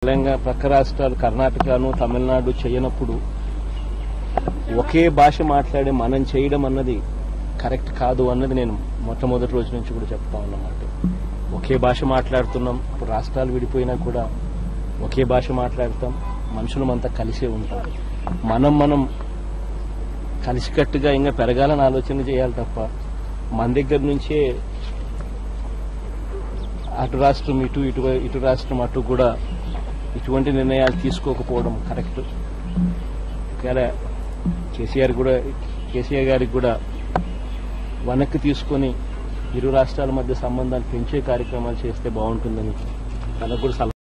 తెలంగాణ పక్క రాష్ట్రాలు కర్ణాటకను తమిళనాడు చేయనప్పుడు ఒకే భాష మాట్లాడే మనం చేయడం అన్నది కరెక్ట్ కాదు అన్నది నేను మొట్టమొదటి రోజు నుంచి కూడా చెప్తా ఉన్నమాట. ఒకే భాష మాట్లాడుతున్నాం, ఇప్పుడు రాష్ట్రాలు విడిపోయినా కూడా ఒకే భాష మాట్లాడతాం, మనుషులం అంతా కలిసే ఉంటాం. మనం కలిసికట్టుగా ఇంకా పెరగాలని ఆలోచన చేయాలి తప్ప మన దగ్గర నుంచే అటు రాష్ట్రం ఇటు రాష్ట్రం అటు కూడా ఇటువంటి నిర్ణయాలు తీసుకోకపోవడం కరెక్ట్. ఒకవేళ కేసీఆర్ గారికి కూడా వెనక్కి తీసుకొని ఇరు రాష్ట్రాల మధ్య సంబంధాలు పెంచే కార్యక్రమాలు చేస్తే బాగుంటుందని తనకు కూడా